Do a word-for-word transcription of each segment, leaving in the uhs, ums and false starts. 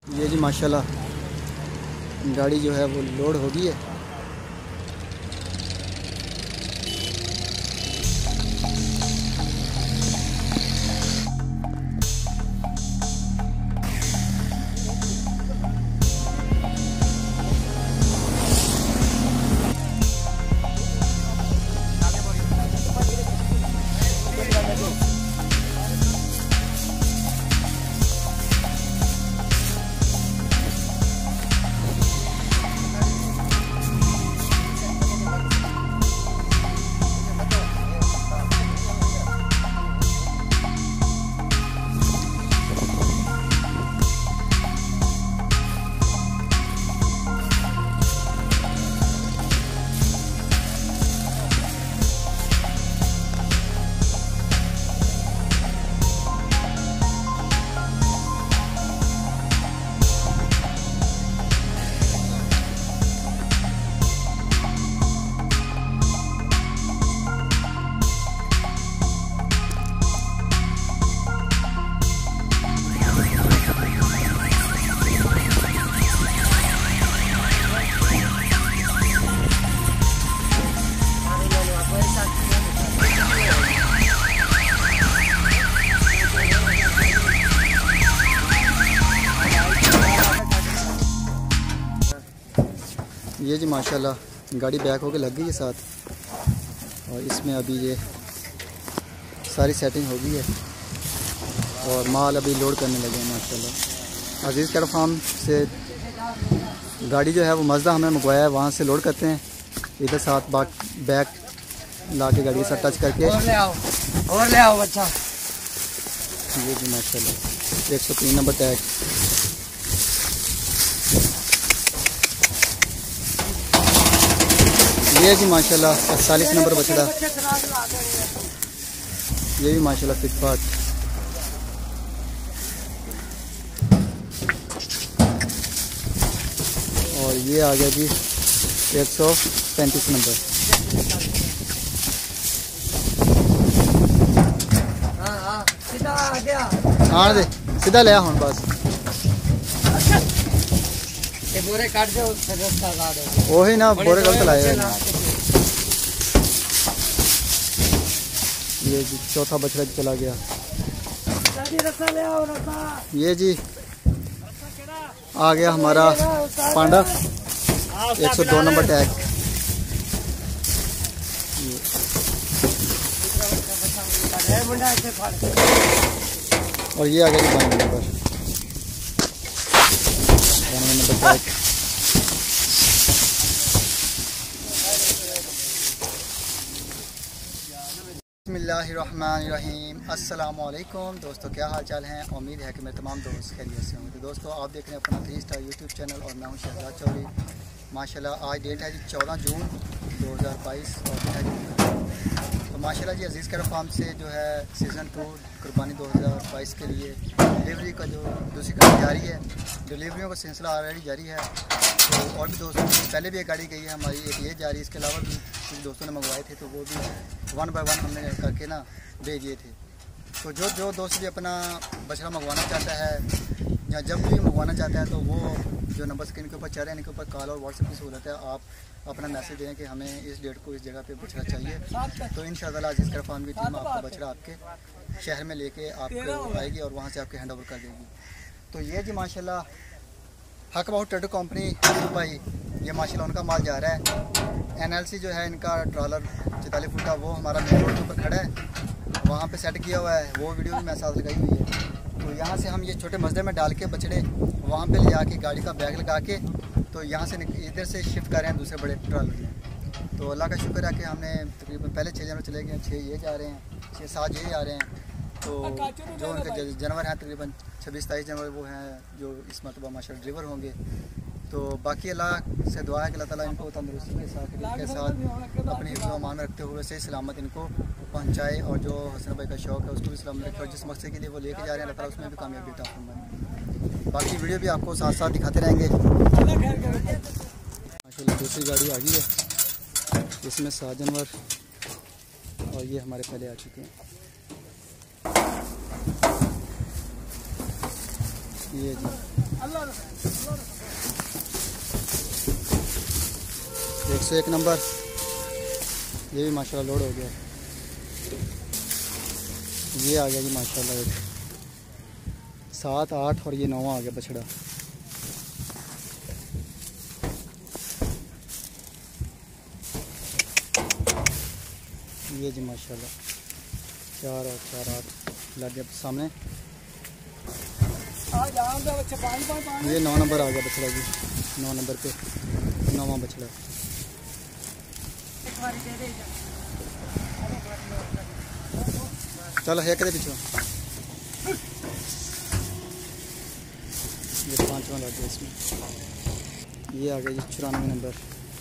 ये जी माशाल्लाह गाड़ी जो है वो लोड हो गई है। ये जी माशाल्लाह गाड़ी बैक होके लग गई है साथ, और इसमें अभी ये सारी सेटिंग हो गई है और माल अभी लोड करने लगे हैं माशाल्लाह। अजीज़ कैटल फार्म से गाड़ी जो है वो मज़दा हमने मंगवाया है, वहाँ से लोड करते हैं इधर साथ बाक बैक ला के गाड़ी के साथ टच करके और ले आओ और ले आओ बच्चा। ये जी माशाल्लाह एक सौ तीन नंबर टैग। ये जी माशाल्लाह अड़तालीस नंबर बछड़ा, ये भी माशाल्लाह फिट फाट। और ये आ गया जी एक सौ पैंतीस नंबर। हाँ दे सीधा ले हूँ बस बोरे काट दो वही ना बोरे गलत लाए। ये जी चौथा बछड़ा चला गया। ये जी आ गया हमारा पांडा एक सौ दो नंबर टैग। और ये आ गया जी बानवे नंबर बानवे नंबर टैग। बिस्मिल्लाहिर्रहमानिर्रहीम। अस्सलामुअलैकुम दोस्तों, क्या हाल चाल हैं? उम्मीद है कि मेरे तमाम दोस्त खैरियत से होंगे। तो दोस्तों आप देख रहे हैं अपना थ्री स्टार यूट्यूब चैनल और मैं हूं शहजाद चौधरी। माशाल्लाह आज डेट है जी चौदह जून दो हज़ार बाईस और है जी तो माशाल्लाह जी अजीज़ कैटल फार्म से जो है सीज़न टू कुर्बानी दो हज़ार बाईस के लिए डिलीवरी का जो दूसरी गाड़ी जारी है, डिलीवरियों का सिलसिला ऑलरेडी जारी है। तो और भी दोस्तों पहले भी एक गाड़ी गई है हमारी, एक ये जारी, इसके अलावा भी कुछ दोस्तों ने मंगवाए थे तो वो भी वन बाय वन हमने करके ना भेज दिए थे। तो जो जो दोस्त भी अपना बछड़ा मंगवाना चाहता है या जब भी मंगवाना चाहता है तो वो जो नंबर स्क्रीन के ऊपर चल रहे हैं इनके ऊपर कॉल और व्हाट्सएप की सहूलत है। आप अपना मैसेज दें कि हमें इस डेट को इस जगह पे बछड़ा चाहिए, तो इंशाअल्लाह अजीज़ कैटल फार्म की टीम आपका बछड़ा आपके शहर में लेके आपको आएगी और वहाँ से आपके हैंड ओवर कर देगी। तो ये जी माशाल्लाह हक बहुत ट्रेडर कंपनी भाई, ये माशाल्लाह उनका माल जा रहा है। एनएलसी जो है इनका ट्रॉलर चौतालीस फुट का वो हमारा मेन रोड के ऊपर खड़ा है, वहाँ पे सेट किया हुआ है, वो वीडियो भी मेरे साथ लगाई हुई है। तो यहाँ से हम ये छोटे मजदे में डाल के बछड़े वहाँ पे ले आके गाड़ी का बैग लगा के तो यहाँ से इधर से शिफ्ट कर रहे हैं दूसरे बड़े ट्रॉलर में। तो अल्लाह का शुक्र है कि हमने तकरीबन पहले छः जानवर चले गए, छः ये जा रहे हैं, छः सात ये जा रहे हैं। तो जो उनके जानवर हैं तकरीबन छब्बीस सताईस जानवर वो हैं जो इस मरतबा माशाल्लाह डिलीवर होंगे। तो बाकी अल्लाह से दुआ है कि अल्लाह ताला इनको तंदुरुस्ती के साथ के साथ अपनी हिफ्ज़ व अमान में रखते हुए सही सलामत इनको पहुँचाए, और जो हसन भाई का शौक़ है उसको भी सलामत रखे, और जिस मकसद के लिए वो लेके जा रहे हैं अल्लाह ताला उसमें भी कामयाबी अता फरमाए। बाकी वीडियो भी आपको साथ साथ दिखाते रहेंगे। माशाल्लाह दूसरी गाड़ी आ गई है जिसमें सात जानवर और ये हमारे पहले आ चुके हैं। ये जी एक सौ एक नंबर, ये भी माशाल्लाह लोड हो गया। ये आ गया जी माशाल्लाह एक सात आठ और ये नौवा आ गया बछड़ा। ये जी माशाल्लाह चार और चार आठ लग गया सामने। ये नौ नंबर आ गया बछड़ा जी, नौ नंबर पे नौवां बछड़ा। चलो है करे पीछे। ये पांचवा लग गया इसमें। ये आ गया जी चौरानवे नंबर।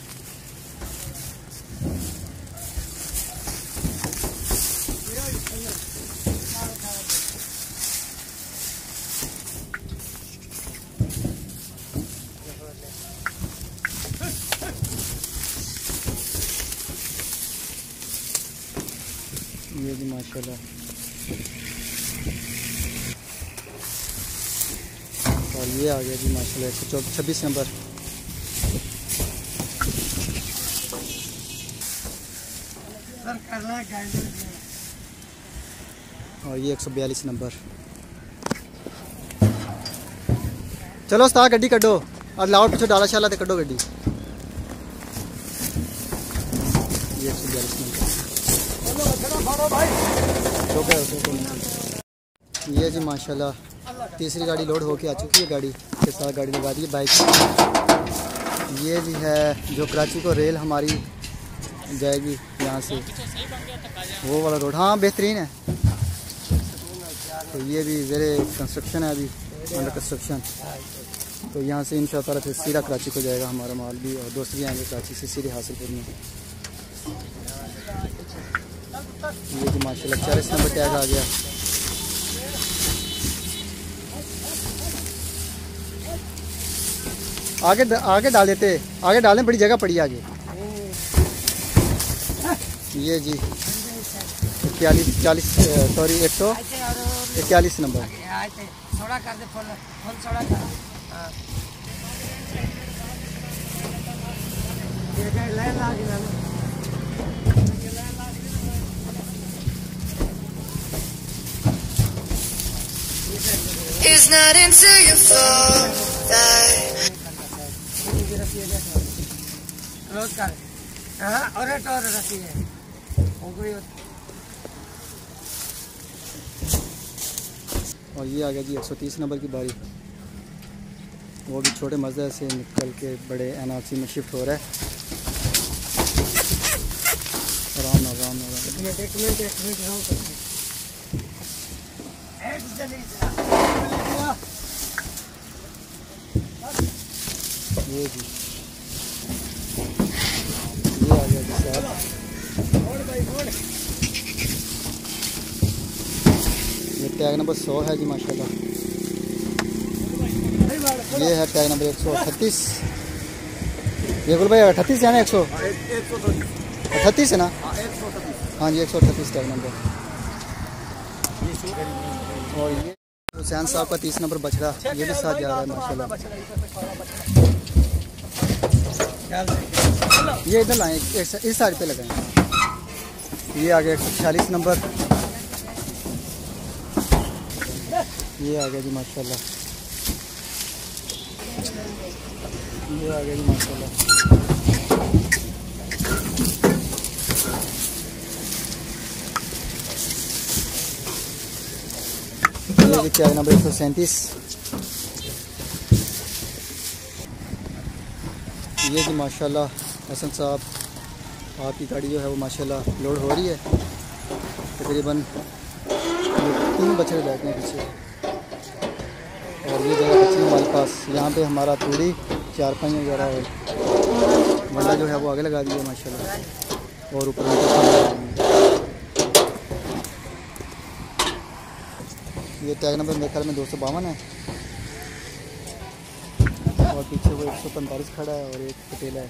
ये जी माशाल्लाह और ये आ गया जी माशाल्लाह एक सौ छब्बीस नंबर। और ये एक सौ बयालीस नंबर। चलो उस्ताद गड्डी कड्डो और लाओ पीछे डाला शाला ते कड्डो गड्डी। ये एक सौ बयालीस नंबर। ये जी माशाल्लाह तीसरी गाड़ी लोड होके आ चुकी है, गाड़ी के साथ गाड़ी लगा दी है बाइक। ये जी है जो कराची को रेल हमारी जाएगी यहाँ से, वो वाला रोड। हाँ बेहतरीन है। तो ये भी ज़रे कंस्ट्रक्शन है, अभी अंडर कंस्ट्रक्शन। तो यहाँ से इंशाअल्लाह फिर सीधा कराची को जाएगा हमारा माल भी, और दोस्त भी आएंगे कराची से सीधे हासिलपुर में। ये जी माशाल्लाह चालीस नंबर टैग आ गया। आगे आगे डाल देते, आगे डालें, बड़ी जगह पड़ी आगे। ये जी इक्यालीस चालीस सॉरी एक सौ इक्यालीस number. He's not into your father. रोज कर हाँ और और रसी है हो गई। और ये आ गया जी एक सौ तीस नंबर की बारी। वो भी छोटे मज़े से निकल के बड़े एन आर सी में शिफ्ट हो रहा है। आराम आराम आराम एक मिनट एक मिनट एक मिनट राउंड करते ये जी ये आ गया जी साहब। ये टैग नंबर सौ है जी माशाल्लाह। ये है टैग नंबर एक सौ अठतीस। ये बोल भाई अठतीस है ना, एक सौ अठतीस है ना। हाँ जी एक सौ अठतीस टैग नंबर। और ये हुसैन साहब का तीस नंबर बछड़ा, ये भी साथ जा रहा है माशाल्लाह। ये इधर लाएँ, इस साइड पे लगाएं। ये आ गया एक सौ छियालीस नंबर। ये आ गया जी माशाल्लाह। ये आ गया जी माशाल्लाह। ये भी क्या नंबर एक सौ सैंतीस। ये जी माशाल्लाह हसन साहब आपकी गाड़ी जो है वो माशाल्लाह लोड हो रही है। तकरीबन तीन बछड़े बैठे हैं पीछे, और ये जगह बची है हमारे पास। यहाँ पे हमारा तूड़ी चार पाँच वगैरह है, वंडा जो है वो आगे लगा दिया माशाल्लाह। और ऊपर ये टैग नंबर मेरे ख्याल में दो सौ बावन है, और पीछे वो एक सौ पैंतालीस खड़ा है और एक पटेला है।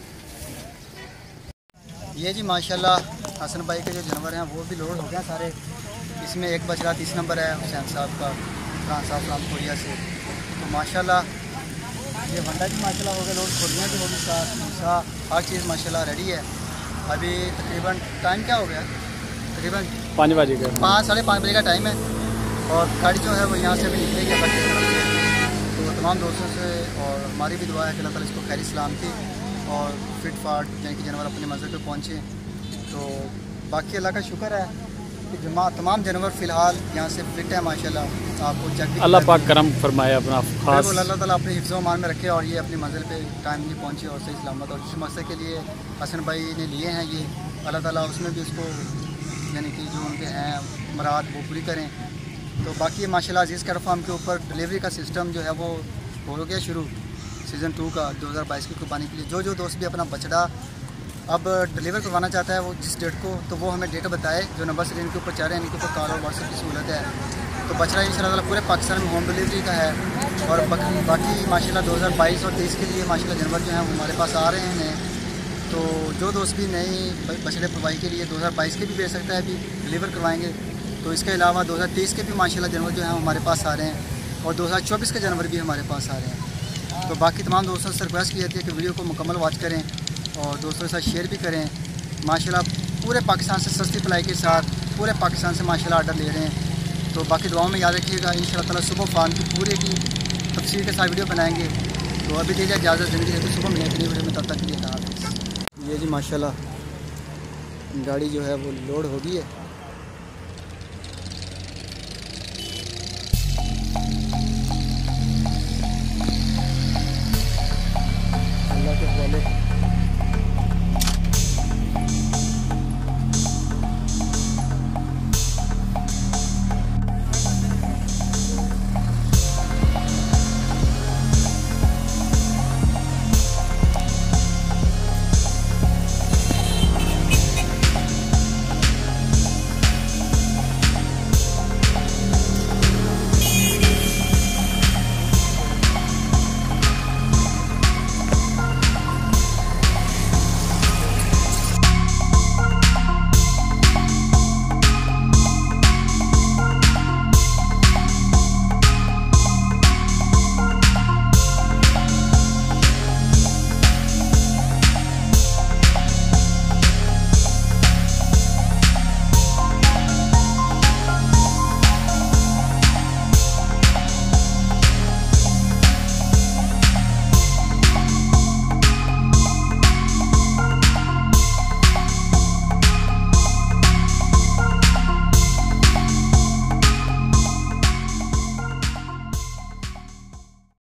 ये जी माशाल्लाह हसन भाई के जो जानवर हैं वो भी लोड हो गए सारे। इसमें एक बछड़ा तीस नंबर है हुसैन साहब का, खान साहब राम कोरिया से। माशाल्लाह ये भंडा भी माशाल्लाह हो गया लोड, खुर्दियाँ भी होगी, साथ सा हर चीज़ माशाल्लाह रेडी है। अभी तकरीबन टाइम क्या हो गया, तकरीबन पाँच बजे का पाँच साढ़े पाँच बजे का टाइम है और गाड़ी जो है वो यहाँ से अभी निकलेगी अल्लाह की तरफ से। तो तमाम दोस्तों से और हमारी भी दुआ है कि अल्लाह ताला इसको खैर सलामती और फिट फाट यानी कि जानवर अपने मंजिल पे पहुँचे। तो बाकी अल्लाह का शुक्र है कि जमा तमाम जानवर फ़िलहाल यहाँ से फिट है माशाल्लाह। आपको चेक अल्लाह पाक करम फरमाए अपना खास, अल्लाह ताला अपने हिफ्ज़ व मान में रखे और ये अपनी मंजिल पे टाइम नहीं पहुँचे और सही सलामत। और जिस मकसद के लिए हसन भाई ने लिए हैं ये, अल्लाह ताला उसमें भी उसको यानी कि जो उनके हैं मुराद वो पूरी करें। तो बाकी माशाल्लाह अजीज़ कैटल फार्म के ऊपर डिलीवरी का सिस्टम जो है वो हो गया शुरू सीज़न टू का दो हज़ार बाईस की कुर्बानी के लिए। जो जो दोस्त भी अपना बछड़ा अब डिलीवर करवाना चाहता है वो जिस डेट को, तो वो हमें डेट बताए। जो नंबर से इनके ऊपर चाह रहे हैं इनके ऊपर कॉल और व्हाट्सएप की सहूलत है। तो बछड़ा इंशाल्लाह पूरे पाकिस्तान में होम डिलीवरी का है। और बाकी माशाल्लाह दो हज़ार बाईस और तेईस के लिए माशाल्लाह जानवर जो हैं वो हमारे पास आ रहे हैं। तो जो दोस्त भी नई बछड़े परवाही के लिए दो हज़ार बाईस के भी बेच सकता है, अभी डिलीवर करवाएंगे। तो इसके अलावा दो हज़ार तेईस के भी माशाल्लाह जानवर जो हैं हमारे पास आ रहे हैं और दो हज़ार चौबीस के जानवर भी हमारे पास आ रहे हैं। तो बाकी तमाम दोस्तों से रिक्वेस्ट की जाती है कि वीडियो को मुकम्मल वॉच करें और दोस्तों के साथ शेयर भी करें। माशाल्लाह पूरे पाकिस्तान से सस्ती पलाई के साथ पूरे पाकिस्तान से माशाल्लाह आर्डर ले रहे हैं। तो बाकी दुआओं में याद रखिएगा, इंशाअल्लाह ताला सुबह फार्म की पूरे की तफसील के साथ वीडियो बनाएंगे। तो अभी दीजिए इजाज़त, ज़िंदगी है तो सुबह मिलेंगे नई वीडियो में, तब तक के लिए। ये जी माशाल्लाह गाड़ी जो है वो लोड हो गई है।